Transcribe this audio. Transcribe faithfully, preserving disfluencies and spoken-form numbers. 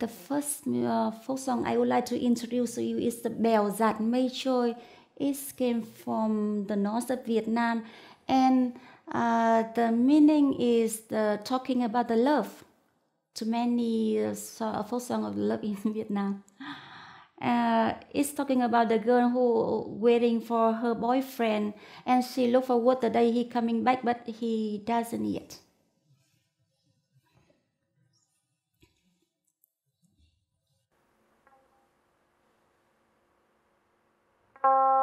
The first uh, folk song I would like to introduce to you is the Bèo Giạt Mây Trôi. It came from the north of Vietnam, and uh, the meaning is the, talking about the love. To many uh, so, folk song of love in Vietnam. Uh, it's talking about the girl who waiting for her boyfriend, and she look forward the day he coming back, but he doesn't yet. Uh...